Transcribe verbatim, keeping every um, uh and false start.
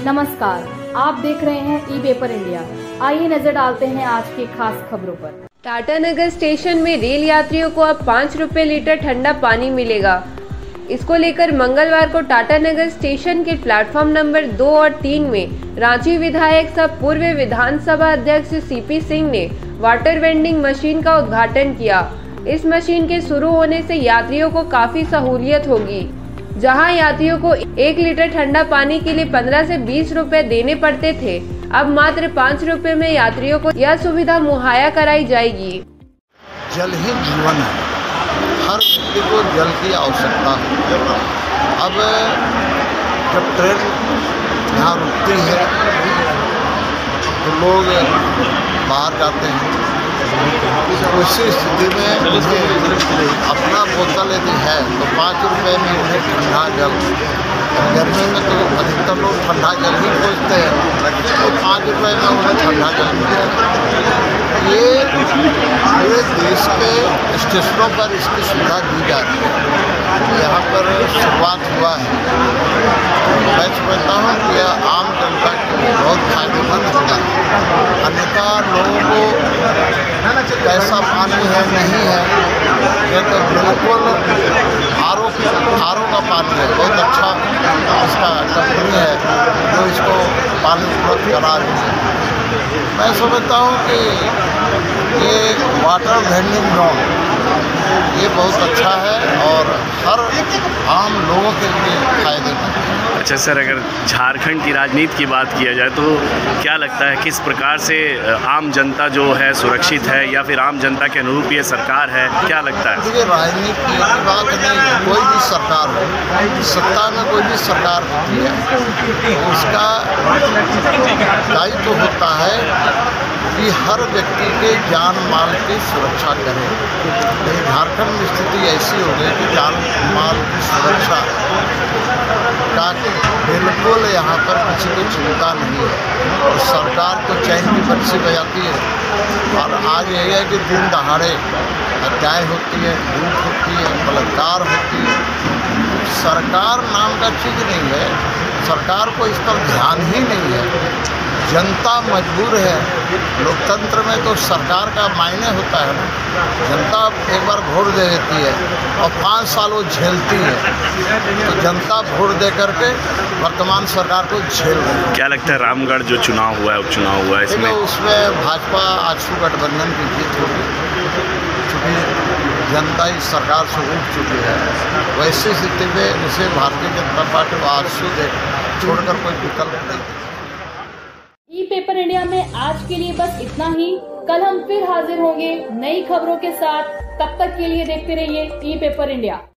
नमस्कार, आप देख रहे हैं ई पेपर इंडिया। आइए नजर डालते हैं आज की खास खबरों पर। टाटानगर स्टेशन में रेल यात्रियों को अब पाँच रुपए लीटर ठंडा पानी मिलेगा। इसको लेकर मंगलवार को टाटानगर स्टेशन के प्लेटफॉर्म नंबर दो और तीन में रांची विधायक सह पूर्व विधानसभा अध्यक्ष सीपी सिंह ने वाटर वेंडिंग मशीन का उद्घाटन किया। इस मशीन के शुरू होने से यात्रियों को काफी सहूलियत होगी। जहां यात्रियों को एक लीटर ठंडा पानी के लिए पंद्रह से बीस रुपए देने पड़ते थे, अब मात्र पाँच रुपए में यात्रियों को यह सुविधा मुहैया कराई जाएगी। जल ही जीवन है, हर व्यक्ति को जल की आवश्यकता है। अब जब ट्रेन यहाँ रुकती है तो लोग बाहर जाते हैं, उसी स्थिति में उन्हें अपना बोतल यदि है तो पाँच रुपए में उन्हें ठंडा जल, गर्मी में तो अधिकतर लोग ठंडा जल ही खोजते हैं, तो पाँच रुपए में उन्हें ठंडा जल मिलेगा। ये पूरे देश के स्टेशनों पर इसकी सुविधा दी जा रही है। यहाँ पर शुरुआत हुआ है, मैं समझता हूँ कि यह आम जनता के लिए बहुत फायदेमंद होगा। अन्यथा लोगों को कैसा पानी है नहीं है, ये तो बिल्कुल आर ओ आर ओ का पानी है, बहुत अच्छा इसका कंपनी है जो इसको पानी उपलब्ध करा रही है। मैं समझता हूँ कि ये वाटर वेंडिंग जोन ये बहुत अच्छा है और हर आम लोगों के लिए फायदेमंद है। अच्छा सर, अगर झारखंड की राजनीति की बात किया जाए तो क्या लगता है किस प्रकार से आम जनता जो है सुरक्षित है या फिर आम जनता के अनुरूप ये सरकार है, क्या लगता है? देखिए, राजनीति की बात नहीं है, कोई भी सरकार हो, सत्ता में कोई भी सरकार होती है, उसका दायित्व तो होता है कि हर व्यक्ति के जान माल की सुरक्षा करे। लेकिन झारखंड में स्थिति ऐसी हो गई कि जान माल की सुरक्षा का बिल्कुल यहाँ पर किसी को चिंता नहीं है और सरकार तो चैन की बंसी बजाती है। और आज यही है कि दिन दहाड़े हत्याएँ होती है, लूट होती है, बलात्कार होती है। सरकार नाम का चीज़ नहीं है, सरकार को इस पर ध्यान ही नहीं है। जनता मजबूर है। लोकतंत्र में तो सरकार का मायने होता है ना, जनता एक बार वोट दे देती है और पाँच साल वो झेलती है, तो जनता वोट दे करके वर्तमान सरकार को झेल रही है। क्या लगता है रामगढ़ जो चुनाव हुआ है, उपचुनाव हुआ है, इसमें उसमें भाजपा आजसू गठबंधन की जीत होगी, चूँकि जनता इस सरकार से उठ चुकी है। वैसी स्थिति में उसे भारतीय जनता पार्टी आजसू दे छोड़कर कोई विकल्प नहीं। ई पेपर इंडिया में आज के लिए बस इतना ही। कल हम फिर हाजिर होंगे नई खबरों के साथ। तब तक के लिए देखते रहिए ई पेपर इंडिया।